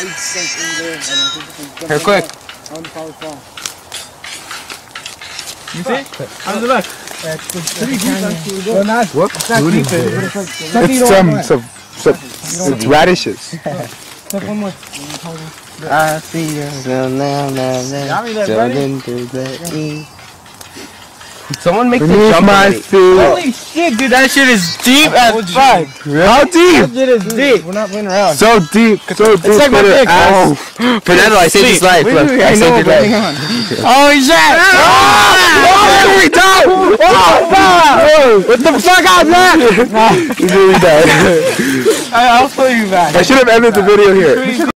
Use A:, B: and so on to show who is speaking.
A: Here, quick.
B: You see? On the left.
A: Whoops.
C: It's radishes.
B: One more.
A: I see you now. Someone make the jump
C: my feet.
B: Holy shit, dude, that shit is deep as fuck.
C: How deep?
B: That shit is deep. We're not playing around.
C: So deep. So deep.
B: It's like my dick.
A: Fernando, I saved his life. Look, I saved your life.
B: Oh shit!
C: What the fuck out there? He's really dead.
B: I'll show you back.
C: I should have ended the video here.